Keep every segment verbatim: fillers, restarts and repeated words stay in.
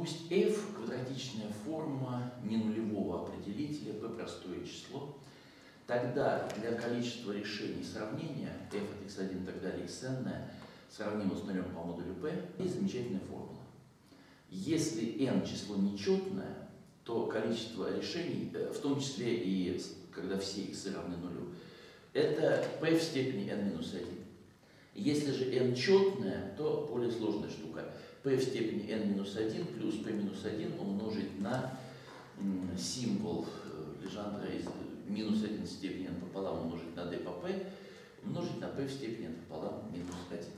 пусть f – квадратичная форма ненулевого определителя p – простое число, тогда для количества решений сравнения f от икс один и так далее xn сравнимо с нулем по модулю p, есть замечательная формула. Если n число нечетное, то количество решений, в том числе и когда все x равны нулю, это p в степени n минус один. Если же n четное, то более сложная штука. P в степени n минус один плюс p минус один умножить на символ Лежандра из минус один в степени n пополам умножить на d по p, умножить на p в степени n пополам минус один.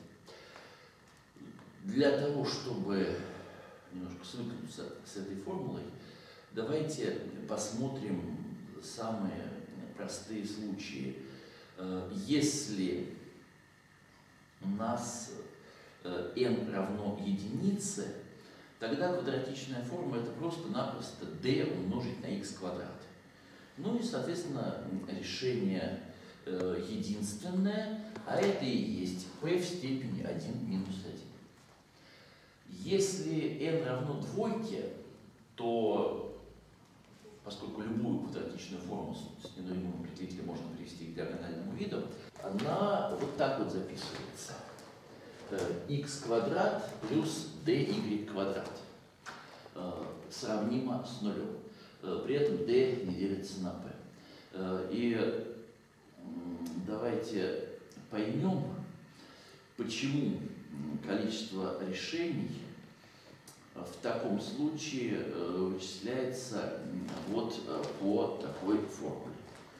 Для того, чтобы немножко свыкнуться с этой формулой, давайте посмотрим самые простые случаи. Если у нас n равно единице, тогда квадратичная форма это просто-напросто d умножить на x квадрат. Ну и, соответственно, решение единственное, а это и есть p в степени один минус один. Если n равно двойке, то, поскольку любую квадратичную форму с ненулевым определителем можно привести к диагональному виду, она вот так вот записывается. x квадрат плюс dy квадрат сравнимо с нулем. При этом d не делится на p. И давайте поймем, почему количество решений в таком случае вычисляется вот по такой формуле.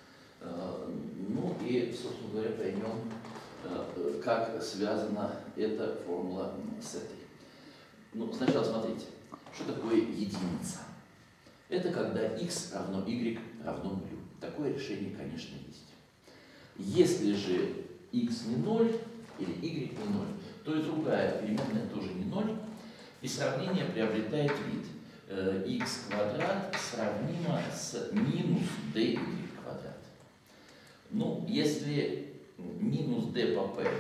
Ну и, собственно говоря, поймем, как связана эта формула с этой. Ну, сначала смотрите, что такое единица. Это когда x равно y равно нулю. Такое решение, конечно, есть. Если же x не ноль или y не ноль, то и другая переменная тоже не ноль, и сравнение приобретает вид x квадрат сравнимо с минус dy квадрат. Ну, если минус d по p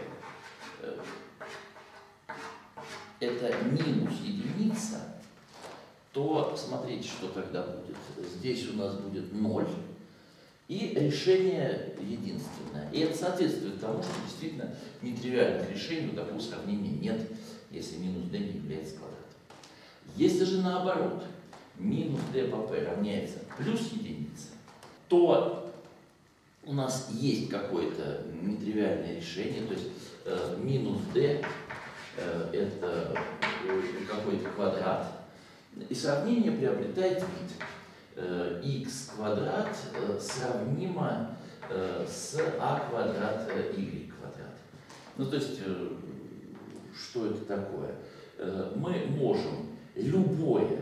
это минус единица, то смотрите, что тогда будет. Здесь у нас будет ноль, и решение единственное. И это соответствует тому, что действительно нетривиальных решений у такого сравнения нет, если минус d не является квадратом. Если же наоборот, минус d по p равняется плюс единица, то у нас есть какое-то нетривиальное решение, то есть э, минус d э, это какой-то квадрат, и сравнение приобретает вид э, x квадрат э, сравнимо э, с а квадрат э, y квадрат. Ну то есть, э, что это такое? Э, мы можем любое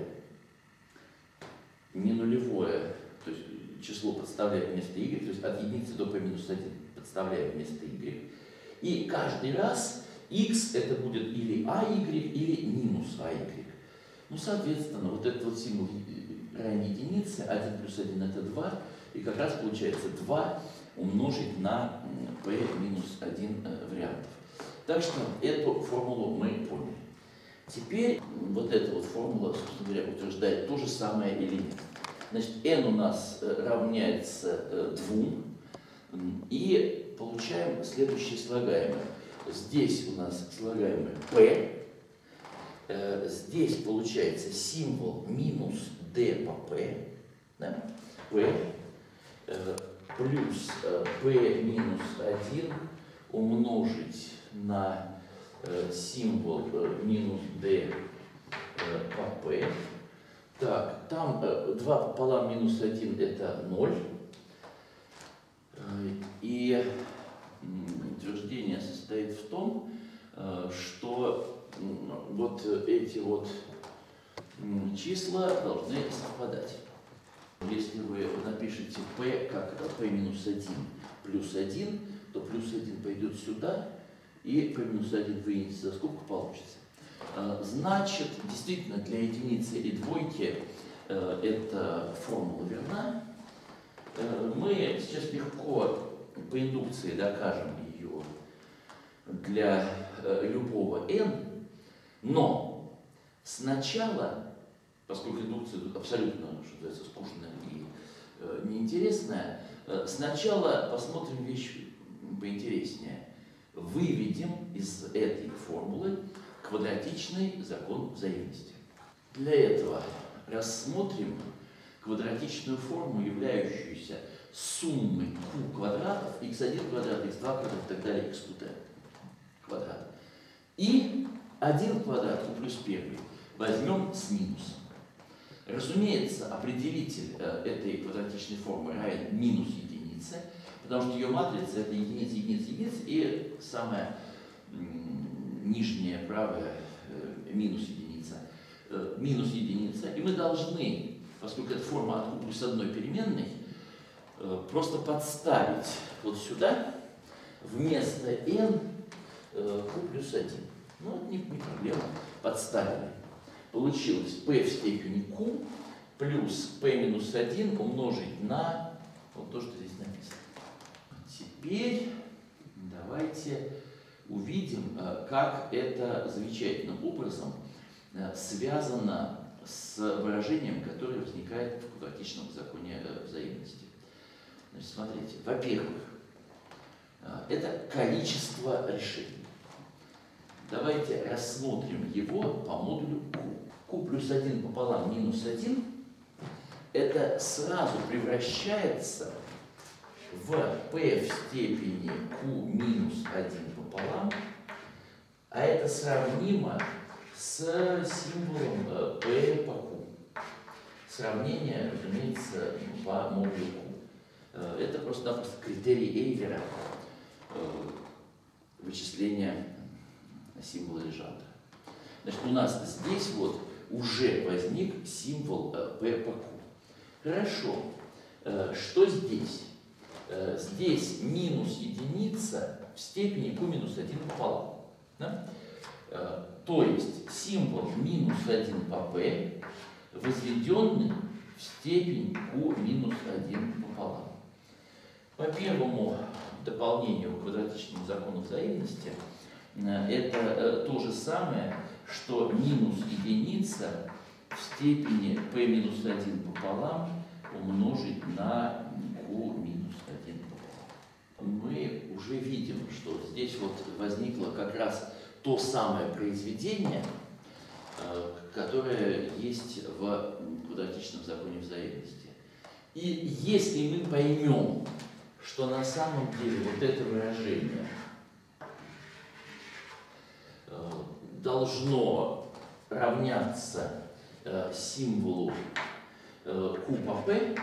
ненулевое, то есть число подставляем вместо y, то есть от единицы до p минус один подставляем вместо y. И каждый раз x это будет или ай, или минус ай. Ну, соответственно, вот этот вот символ равен единице, один плюс один это два, и как раз получается два умножить на p минус один вариантов. Так что эту формулу мы поняли. Теперь вот эта вот формула, собственно говоря, утверждает то же самое или нет. Значит, n у нас равняется двум, и получаем следующее слагаемое. Здесь у нас слагаемое p, здесь получается символ минус d по p, да? p плюс p минус один умножить на символ минус d по p. Так, там два пополам минус один это ноль. И утверждение состоит в том, что вот эти вот числа должны совпадать. Если вы напишете p как p минус один плюс один, то плюс один пойдет сюда, и p минус один вынесете за скобку, получится. Значит, действительно, для единицы и двойки эта формула верна. Мы сейчас легко по индукции докажем ее для любого n, но сначала поскольку индукция тут абсолютно, что называется, скучная и э, неинтересная, э, сначала посмотрим вещь поинтереснее. Выведем из этой формулы квадратичный закон взаимности. Для этого рассмотрим квадратичную форму, являющуюся суммой q квадратов, икс один квадрат, икс два квадрат и так далее, икс qt квадрат. И один квадрат q плюс один возьмем с минусом. Разумеется, определитель э, этой квадратичной формы равен минус единице, потому что ее матрица это единица, единица, единица и самая м, нижняя правая э, минус единица. Э, минус единица. И мы должны, поскольку это форма от q плюс одной переменной, э, просто подставить вот сюда вместо n э, q плюс один. Ну, это не, не проблема. Подставили. Получилось p в степени q плюс p минус один умножить на вот то, что здесь написано. Теперь давайте увидим, как это замечательным образом связано с выражением, которое возникает в квадратичном законе взаимности. Значит, смотрите, во-первых, это количество решений. Давайте рассмотрим его по модулю q. q плюс один пополам минус один, это сразу превращается в p в степени q минус один пополам, а это сравнимо с символом p по q. Сравнение, разумеется, по модулю q. Это просто-напросто критерий Эйлера вычисления символа Лежандра. Значит, у нас здесь вот уже возник символ p по q. Хорошо. Что здесь? Здесь минус единица в степени q минус один пополам. Да? То есть символ минус один по p возведенный в степень q минус один пополам. По первому дополнению к квадратичному закону взаимности это то же самое, что минус единица в степени p минус один пополам умножить на q минус один пополам. Мы уже видим, что здесь вот возникло как раз то самое произведение, которое есть в квадратичном законе взаимности. И если мы поймем, что на самом деле вот это выражение должно равняться э, символу э, q по p,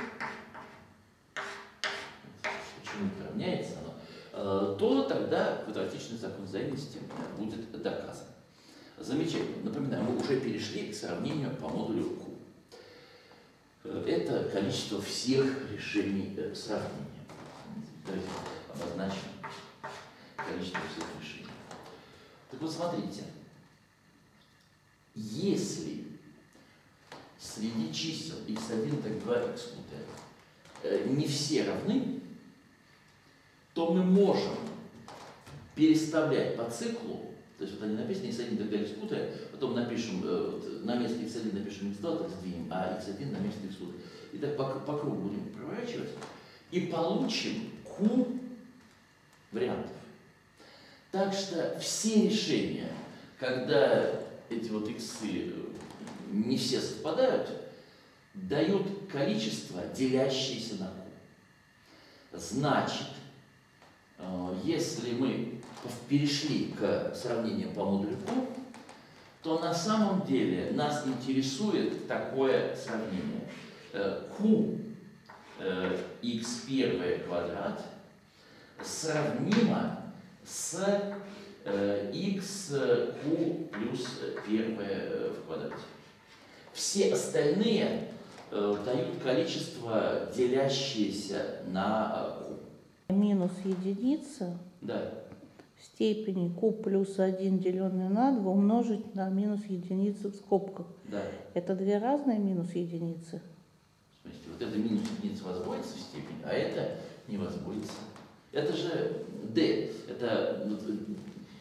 почему-то равняется оно, э, то тогда квадратичный закон взаимности будет доказан. Замечательно. Напоминаю, мы уже перешли к сравнению по модулю q. Это количество всех решений э, сравнения. Давайте обозначим количество всех решений. Так вот, смотрите. Если среди чисел икс один, икс два, икс qt не все равны, то мы можем переставлять по циклу, то есть вот они написаны икс один, икс два, икс qt, потом напишем, на место икс один напишем икс два, так сдвинем, а икс один на место икс qt. И так по, по кругу будем проворачивать и получим q вариантов. Так что все решения, когда эти вот иксы не все совпадают, дают количество, делящееся на q. Значит, если мы перешли к сравнению по модулю q, то на самом деле нас интересует такое сравнение. q икс один квадрат сравнимо с xq плюс один в квадрате. Все остальные э, дают количество, делящееся на q. Минус единица да. в степени q плюс один деленное на два умножить на минус единицу в скобках. Да. Это две разные минус единицы. Смотрите, вот это минус единица возводится в степень, а это не возводится. Это же d. Это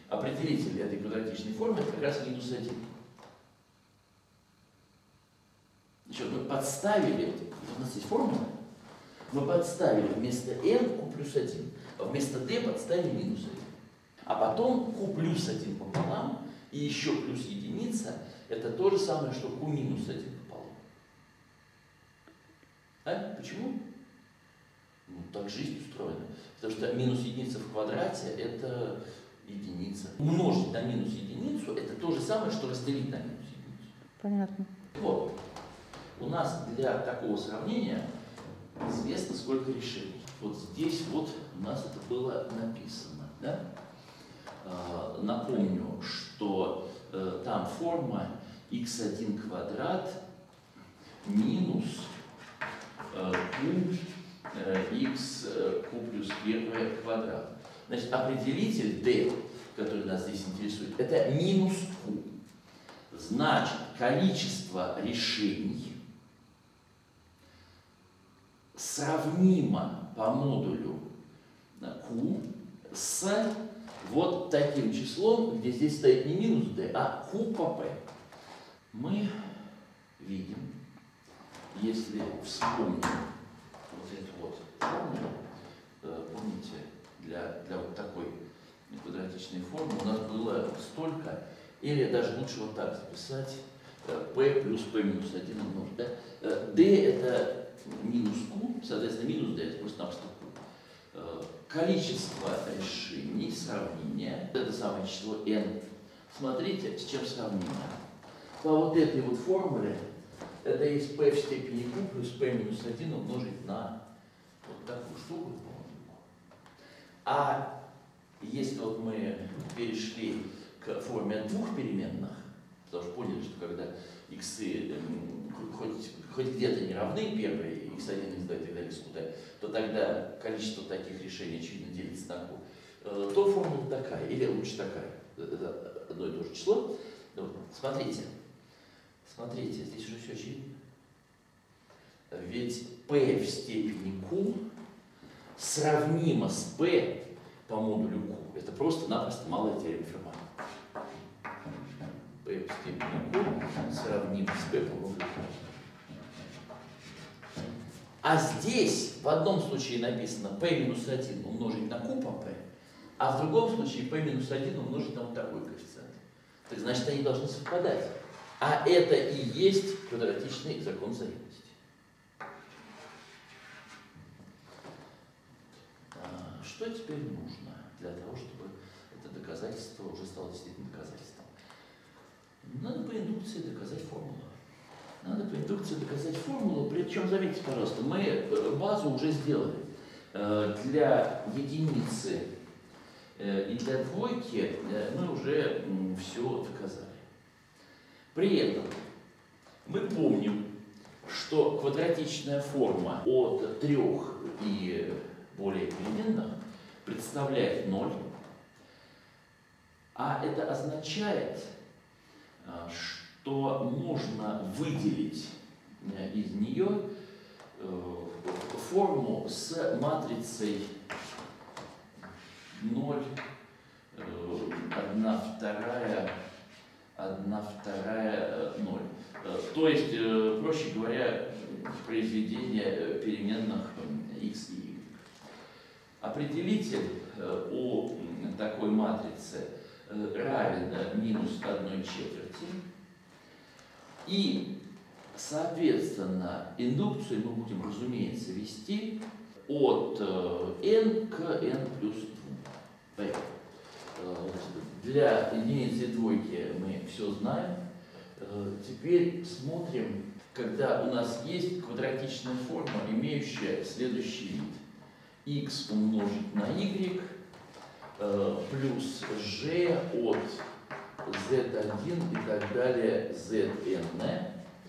определитель этой квадратичной формы, это как раз минус один. Что, мы подставили, у нас есть формула, мы подставили вместо n q плюс один, а вместо d подставили минус один. А потом q плюс один пополам и еще плюс единица, это то же самое, что q минус один пополам. А? Почему? Ну, так жизнь устроена. Потому что минус единица в квадрате это единица. Умножить на минус единицу это то же самое, что разделить на минус единицу. Понятно. Вот. У нас для такого сравнения известно сколько решений. Вот здесь вот у нас это было написано. Да? А, напомню, что э, там форма икс один квадрат минус э, q x q плюс один квадрат. Значит, определитель d, который нас здесь интересует, это минус q. Значит, количество решений сравнимо по модулю q с вот таким числом, где здесь стоит не минус d, а q по p. Мы видим, если вспомним вот эту вот формулу, помните, для, для вот такой квадратичной формы у нас было столько, или даже лучше вот так записать, p плюс p минус один умножить. Да? d это минус q, соответственно, минус d это просто-напросто q. Количество решений, сравнения, это самое число n. Смотрите, с чем сравнимо. По вот этой вот формуле, это есть p в степени q плюс p минус один умножить на вот такую штуку. А если вот мы перешли к форме двух переменных, потому что поняли, что когда иксы хоть, хоть где-то не равны, первые, икс один, икс два и так далее, скуда, то тогда количество таких решений, очевидно, делится на q, то формула такая, или лучше такая, это одно и то же число. Смотрите, смотрите, здесь уже все очевидно. Ведь p в степени q сравнимо с p по модулю q. Это просто-напросто малая теорема Ферма. P в степени q сравнимо с p по модулю q. А здесь в одном случае написано p минус один умножить на q по p, а в другом случае p минус один умножить на вот такой коэффициент. Так значит, они должны совпадать. А это и есть квадратичный закон взаимности. Что теперь нужно для того, чтобы это доказательство уже стало действительно доказательством? Надо по индукции доказать формулу. Надо по индукции доказать формулу, причем, заметьте, пожалуйста, мы базу уже сделали. Для единицы и для двойки мы уже все доказали. При этом мы помним, что квадратичная форма от трех и более переменных представляет ноль, а это означает, что можно выделить из нее форму с матрицей ноль, одна вторая, одна вторая, ноль. То есть, проще говоря, произведение переменных x и y. Определитель у такой матрицы равен минус одной четверти. И, соответственно, индукцию мы будем, разумеется, вести от n к n плюс два. Для единицы и двойки мы все знаем. Теперь смотрим, когда у нас есть квадратичная форма, имеющая следующий вид. X умножить на y плюс g от зет один и так далее zn.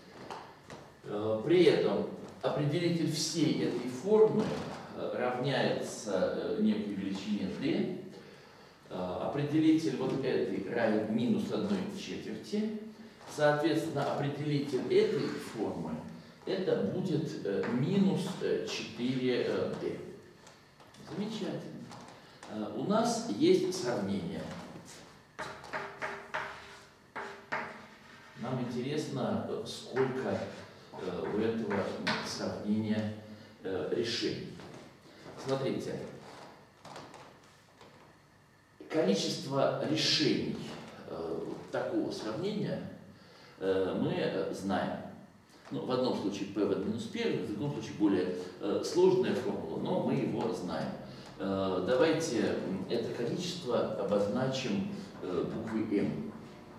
При этом определитель всей этой формы равняется некой величине d. Определитель вот этой равен минус одной четверти. Соответственно, определитель этой формы это будет минус четыре d. Замечательно. У нас есть сравнение. Нам интересно, сколько у этого сравнения э, решений. Смотрите, количество решений э, такого сравнения э, мы знаем. Ну, в одном случае p в n минус один, в другом случае более э, сложная формула, но мы его знаем. Э, давайте это количество обозначим э, буквой m.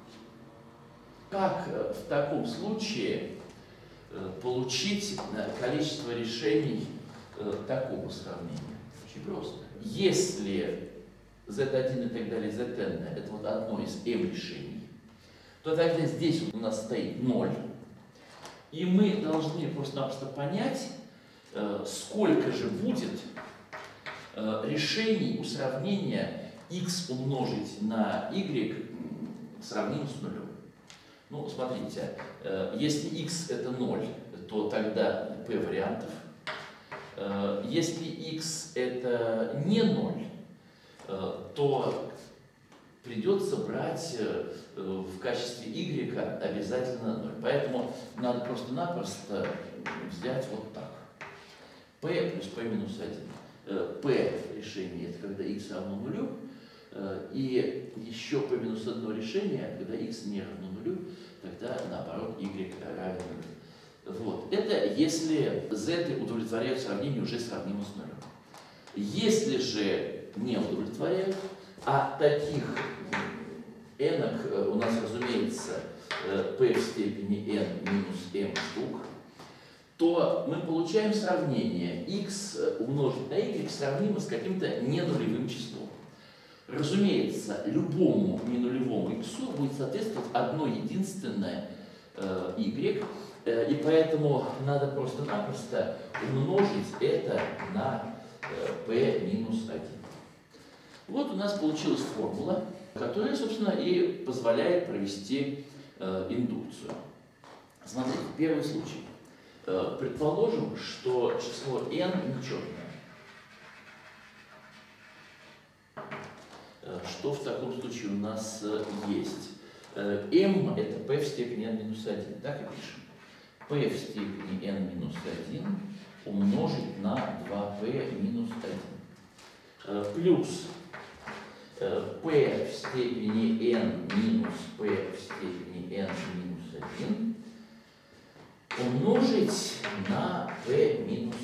Как э, в таком случае э, получить э, количество решений э, такого сравнения? Очень просто. Если зет один и так далее, зет эн это вот одно из m решений, то тогда здесь у нас стоит ноль. И мы должны просто-напросто понять, сколько же будет решений у сравнения x умножить на y сравнимо с нулем. Ну, смотрите, если x это ноль, то тогда p вариантов. Если x это не ноль, то придется брать в качестве y обязательно ноль. Поэтому надо просто-напросто взять вот так. p плюс p минус один. p решение это когда x равно нулю. И еще p минус одно решение, когда x не равно нулю, тогда наоборот y равен нулю. Вот. Это если z удовлетворяют сравнение уже сравнимо с нулем. Если же не удовлетворяют, а таких n у нас, разумеется, p в степени n минус m штук, то мы получаем сравнение x умножить на y сравнимо с каким-то ненулевым числом. Разумеется, любому ненулевому x будет соответствовать одно единственное э, y, э, и поэтому надо просто-напросто умножить это на э, p минус один. Вот у нас получилась формула, которая, собственно, и позволяет провести э, индукцию. Смотрите, первый случай. Э, предположим, что число n нечетное. Э, что в таком случае у нас э, есть? Э, m это p в степени n минус один. Так и пишем. p в степени n минус один умножить на два p минус один. Э, плюс p в степени n минус p в степени n минус один умножить на p минус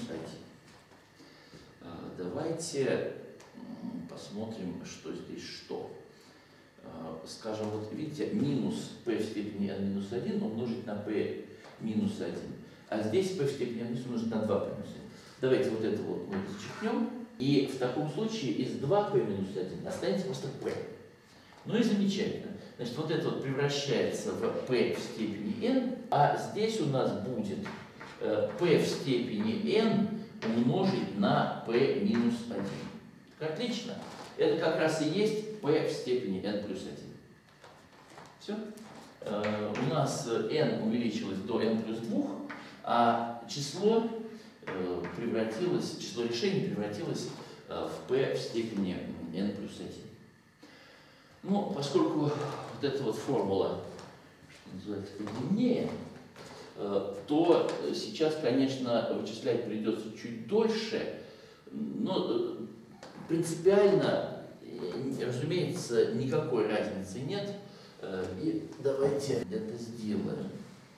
один. Давайте посмотрим, что здесь что. Скажем, вот видите, минус p в степени n минус один умножить на p минус один. А здесь p в степени n умножить на два p минус один. Давайте вот это вот мы зачеркнем. И в таком случае из два p минус один останется просто p. Ну и замечательно. Значит, вот это вот превращается в p в степени n, а здесь у нас будет э, p в степени n умножить на p минус один. Отлично. Это как раз и есть p в степени n плюс один. Все. Э, у нас n увеличилось до n плюс два, а число превратилось, число решений превратилось в p в степени n плюс один. Ну, поскольку вот эта вот формула, что называется, длиннее, то сейчас, конечно, вычислять придется чуть дольше, но принципиально, разумеется, никакой разницы нет. И давайте это сделаем.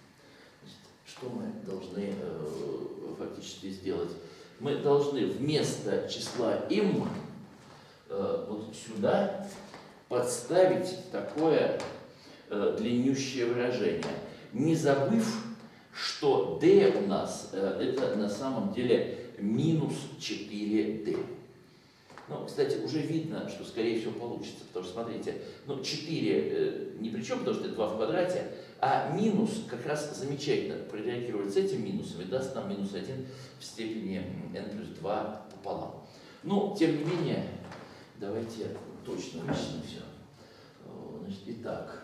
Что мы должны э, фактически сделать? Мы должны вместо числа m э, вот сюда подставить такое э, длиннющее выражение, не забыв, что d у нас э, это на самом деле минус четыре d. Ну, кстати, уже видно, что скорее всего получится, потому что, смотрите, ну, четыре э, ни при чем, потому что это два в квадрате, а минус как раз замечательно прореагирует с этим минусом и даст нам минус один в степени n плюс два пополам. Но, тем не менее, давайте точно вычислим все. Значит, итак,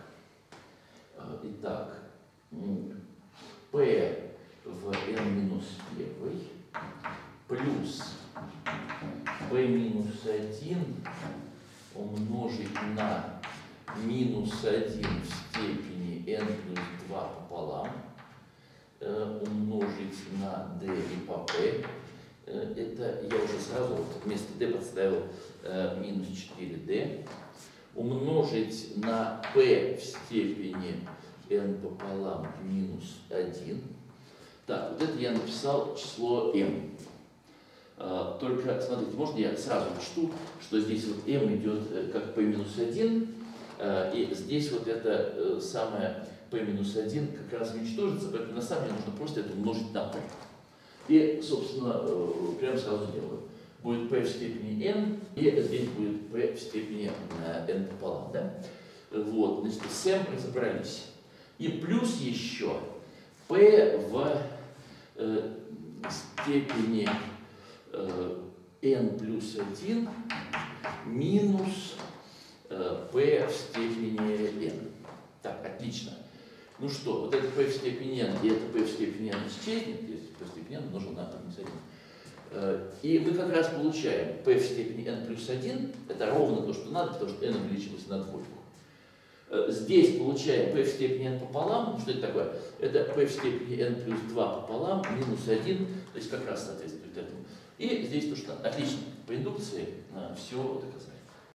итак, p в n минус один плюс p минус один умножить на минус один в степени n плюс два пополам, э, умножить умножить на d и по p. Это я уже сразу вот вместо d подставил э, минус четыре d. Умножить на p в степени n пополам минус один. Так, вот это я написал число m. А, только, смотрите, можно я сразу учту, что здесь вот m идет э, как p минус один, э, и здесь вот это э, самое p минус один как раз уничтожится, поэтому на самом деле нужно просто это умножить на p. И, собственно, э, прямо сразу делаю. Будет p в степени n, и здесь будет p в степени э, n пополам. Да? Вот, значит, с m разобрались. И плюс еще p в э, степени э, n плюс один минус э, p в степени n. Так, отлично. Ну что, вот это p в степени n и это p в степени n исчезнет, если p в степени n умножил на p минус один. И мы как раз получаем p в степени n плюс один, это ровно то, что надо, потому что n увеличилось на двойку. Здесь получаем p в степени n пополам. Что это такое? Это p в степени n плюс два пополам минус один, то есть как раз соответствует этому. И здесь то, что надо. Отлично. По индукции все доказали.